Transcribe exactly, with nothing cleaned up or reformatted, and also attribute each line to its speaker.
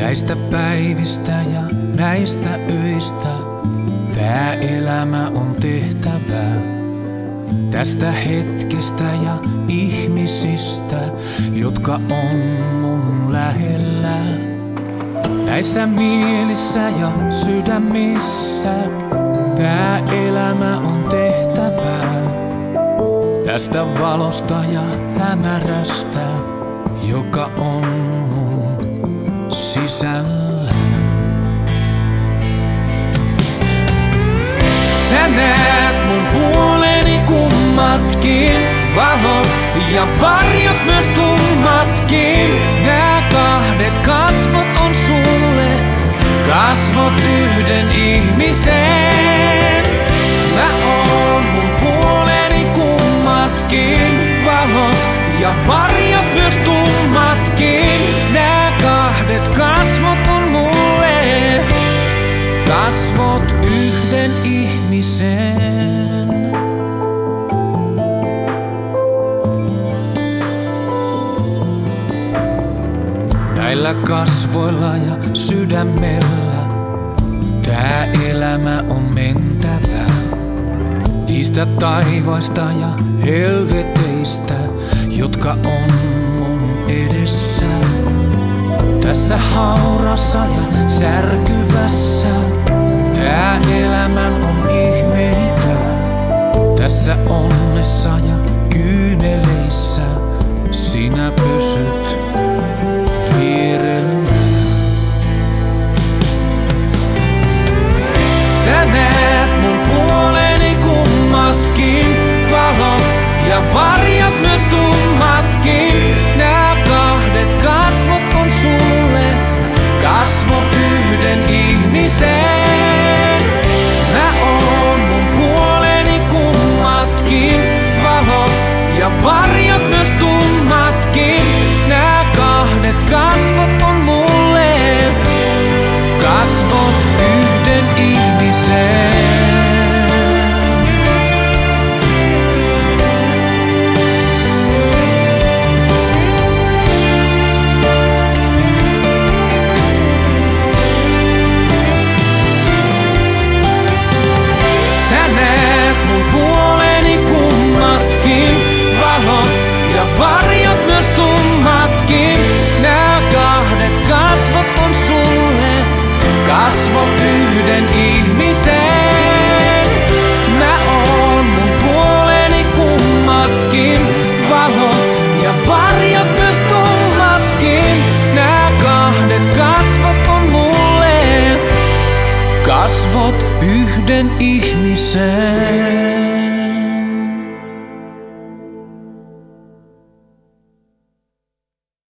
Speaker 1: Näistä päivistä ja näistä öistä tää elämä on tehtävää. Tästä hetkestä ja ihmisistä, jotka on mun lähellä. Näissä mielissä ja sydämissä tää elämä on tehtävää. Tästä valosta ja hämärästä, joka on mun sisällä. Sä näet mun puoleni kummatkin, valot ja varjot myös tummatkin. Nää kahdet kasvot on sulle, kasvot yhden ihmisen. Mä oon mun puoleni kummatkin, valot ja varjot myös tummatkin. Nää kahdet kasvot on mulle, kasvot yhden ihmisen. Näillä kasvoilla ja sydämellä tää elämä on mentävä. Niistä taivaista ja helveteistä, jotka on mun edessä. Tässä haurassa ja särkyvässä tää elämän on ihmeitä. Tässä onnessa ja kyyneleissä sinä pysyt vierellä. Sä näet mun puoleni kummatkin, valot ja varjot myös tummatkin. Nää kahdet kasvot on sulle, kasvot yhden ihmisen. Mä oon mun puoleni kummatkin, valot ja varjot myös tummatkin. Nää kahdet kasvot on mulle, kasvot yhden ihmisen. Sä näet mun puoleni kummatkin, valot ja varjot myös tummatkin. Nää kahdet kasvot on sulle, kasvot yhden ihmisen. Mä oon mun puoleni kummatkin, valot ja varjot myös tummatkin. Nää kahdet kasvot on mulle, kasvot yhden ihmisen.